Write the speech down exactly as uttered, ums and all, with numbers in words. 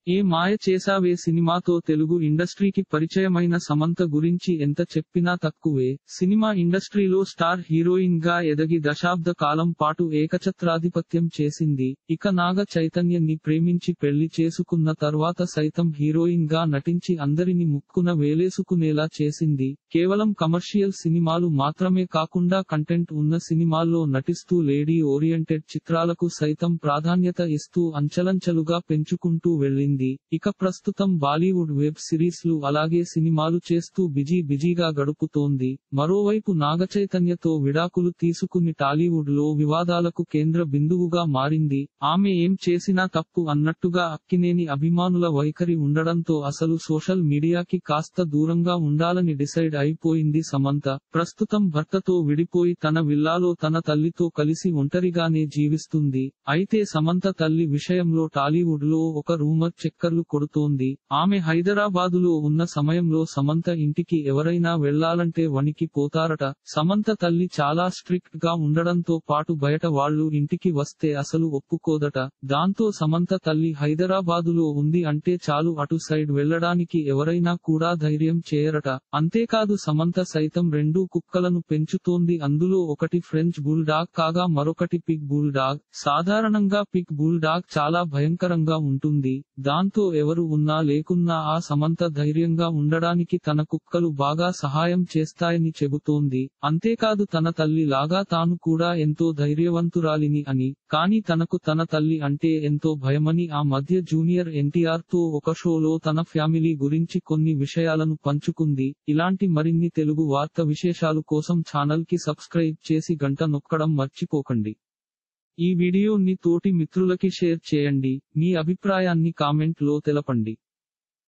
ఏ మాయ చేసావే సినిమాతో తెలుగు ఇండస్ట్రీకి పరిచయమైన సమంత గురించి ఎంత చెప్పినా తక్కువే. సినిమా ఇండస్ట్రీలో స్టార్ హీరోయిన్ గా ఎదగి దశాబ్ద కాలం పాటు ఏకఛత్రాధిపత్యం చేసింది. ఇక నాగ చైతన్యని ప్రేమించి పెళ్లి చేసుకున్న తర్వాత సైతం హీరోయిన్ గా నటించి అందరిని ముక్కున వేలేసుకునేలా చేసింది. కేవలం కమర్షియల్ సినిమాలు మాత్రమే కాకుండా కంటెంట్ ఉన్న సినిమాల్లో నటిస్తూ లేడీ ఓరియంటెడ్ చిత్రాలకు సైతం ప్రాధాన్యత ఇస్తూ అంచెలంచెలుగా పెంచుకుంటూ వెళ్ళింది. ఇక ప్రస్తుతం బాలీవుడ్ వెబ్ సిరీస్లు అలాగే సినిమాలు చేస్తూ బిజీ బిజీగా గడుపుతోంది. మరోవైపు నాగచైతన్యతో విడాకులు తీసుకుని టాలీవుడ్ లో వివాదాలకు కేంద్ర బిందువుగా మారింది. ఆమె ఏం చేసినా తప్పు అన్నట్టుగా అక్కినేని అభిమానుల వైఖరి ఉండడంతో అసలు సోషల్ మీడియాకి కాస్త దూరంగా ఉండాలని డిసైడ్ అయిపోయింది సమంత. ప్రస్తుతం భర్తతో విడిపోయి తన విల్లాలో తన తల్లితో కలిసి ఒంటరిగానే జీవిస్తుంది. అయితే సమంత తల్లి విషయంలో టాలీవుడ్ లో ఒక రూమర్ చక్కర్లు కొడుతోంది. ఆమె హైదరాబాదులో ఉన్న సమయంలో సమంత ఇంటికి ఎవరైనా వెళ్లాలంటే వణికి పోతారట. సమంత తల్లి చాలా స్ట్రిక్ట్ గా ఉండడంతో పాటు బయట వాళ్లు ఇంటికి వస్తే అసలు ఒప్పుకోదట. దాంతో సమంత తల్లి హైదరాబాదులో ఉంది అంటే చాలు అటు సైడ్ వెళ్లడానికి ఎవరైనా కూడా ధైర్యం చేయరట. అంతేకాదు సమంత సైతం రెండు కుక్కలను పెంచుతోంది. అందులో ఒకటి ఫ్రెంచ్ బుల్ డాగ్ కాగా మరొకటి పిగ్ బుల్ డాగ్. సాధారణంగా పిగ్ బుల్ డాగ్ చాలా భయంకరంగా ఉంటుంది. దాంతో ఎవరు ఉన్నా లేకున్నా ఆ సమంత ధైర్యంగా ఉండడానికి తన కుక్కలు బాగా సహాయం చేస్తాయని చెబుతోంది. అంతేకాదు తన తల్లి లాగా తాను కూడా ఎంతో ధైర్యవంతురాలిని అని, కానీ తనకు తన తల్లి అంటే ఎంతో భయమని ఆ మధ్య జూనియర్ ఎన్టీఆర్ తో ఒక షోలో తన ఫ్యామిలీ గురించి కొన్ని విషయాలను పంచుకుంది. ఇలాంటి మరిన్ని తెలుగు వార్త విశేషాలు కోసం ఛానల్ కి సబ్స్క్రైబ్ చేసి గంట నొక్కడం మర్చిపోకండి. ఈ వీడియోని తోటి మిత్రులకి షేర్ చేయండి. మీ అభిప్రాయాన్ని కామెంట్ లో తెలపండి.